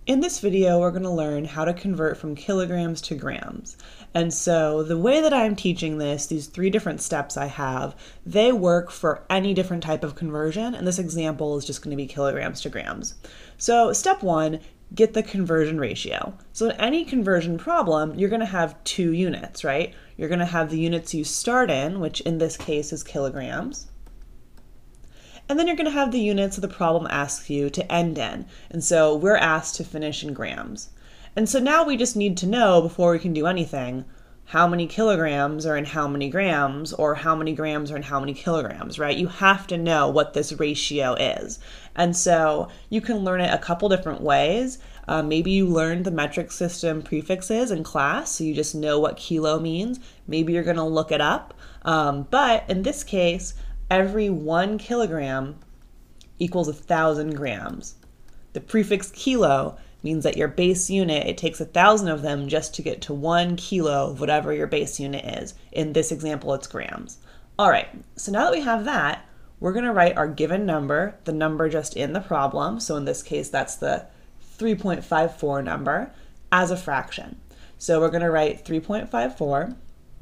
In this video, we're going to learn how to convert from kilograms to grams. And so the way that I'm teaching this, these 3 different steps I have, they work for any different type of conversion, and this example is just going to be kilograms to grams. So step 1, get the conversion ratio. So in any conversion problem, you're going to have 2 units, right? You're going to have the units you start in, which in this case is kilograms. And then you're going to have the units that the problem asks you to end in. And so we're asked to finish in grams. And so now we just need to know, before we can do anything, how many kilograms are in how many grams, or how many grams are in how many kilograms, right? You have to know what this ratio is. And so you can learn it a couple different ways. Maybe you learned the metric system prefixes in class, so you just know what kilo means. Maybe you're going to look it up. But in this case, every 1 kilogram equals 1,000 grams. The prefix kilo means that your base unit, it takes 1,000 of them just to get to 1 kilo of whatever your base unit is. In this example, it's grams. All right, so now that we have that, we're going to write our given number, the number just in the problem, so in this case, that's the 3.54 number, as a fraction. So we're going to write 3.54.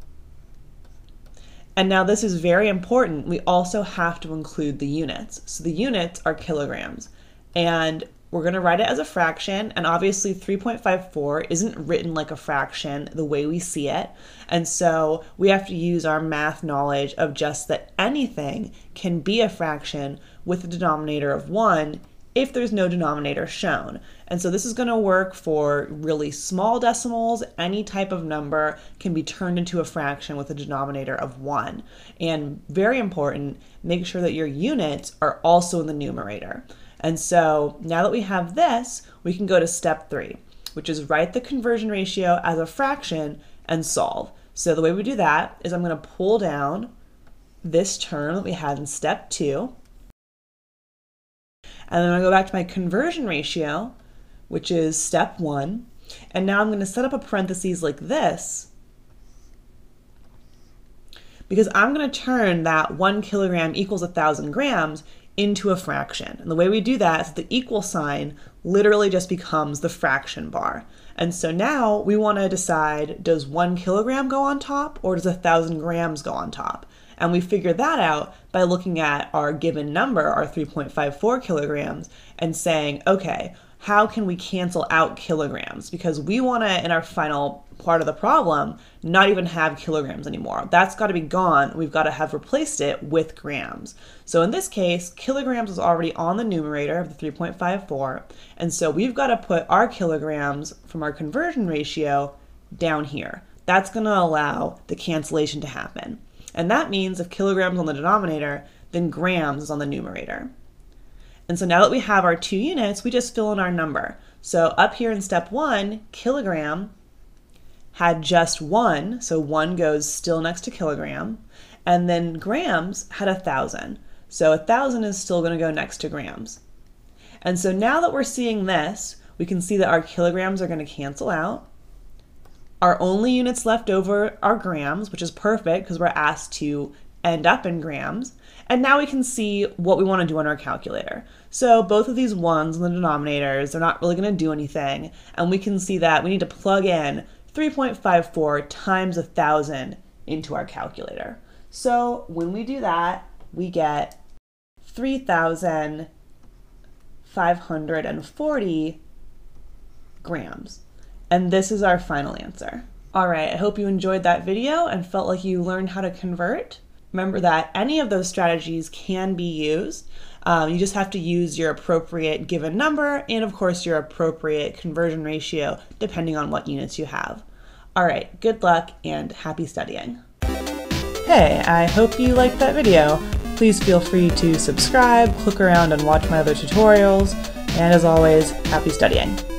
And now this is very important. We also have to include the units. So the units are kilograms. And we're going to write it as a fraction. And obviously 3.54 isn't written like a fraction the way we see it. And so we have to use our math knowledge of just that anything can be a fraction with a denominator of 1 if there's no denominator shown. And so this is going to work for really small decimals. Any type of number can be turned into a fraction with a denominator of 1. And very important, make sure that your units are also in the numerator. And so now that we have this, we can go to step 3, which is write the conversion ratio as a fraction and solve. So the way we do that is I'm going to pull down this term that we had in step 2. And then I go back to my conversion ratio, which is step 1. And now I'm going to set up a parentheses like this, because I'm going to turn that 1 kilogram equals 1,000 grams into a fraction. And the way we do that is the equal sign literally just becomes the fraction bar. And so now we want to decide, does 1 kilogram go on top or does 1,000 grams go on top? And we figure that out by looking at our given number, our 3.54 kilograms, and saying, okay, how can we cancel out kilograms? Because we want to, in our final part of the problem, not even have kilograms anymore. That's got to be gone. We've got to have replaced it with grams. So in this case, kilograms is already on the numerator of the 3.54. And so we've got to put our kilograms from our conversion ratio down here. That's going to allow the cancellation to happen. And that means if kilograms on the denominator, then grams is on the numerator. And so now that we have our 2 units, we just fill in our number. So up here in step 1, kilogram had just 1, so 1 goes still next to kilogram. And then grams had 1,000. So 1,000 is still going to go next to grams. And so now that we're seeing this, we can see that our kilograms are going to cancel out. Our only units left over are grams, which is perfect because we're asked to end up in grams. And now we can see what we want to do on our calculator. So both of these 1s in the denominators, they're not really going to do anything. And we can see that we need to plug in 3.54 times 1,000 into our calculator. So when we do that, we get 3,540 grams. And this is our final answer. All right, I hope you enjoyed that video and felt like you learned how to convert. Remember that any of those strategies can be used. You just have to use your appropriate given number and of course your appropriate conversion ratio depending on what units you have. All right, good luck and happy studying. Hey, I hope you liked that video. Please feel free to subscribe, click around and watch my other tutorials. And as always, happy studying.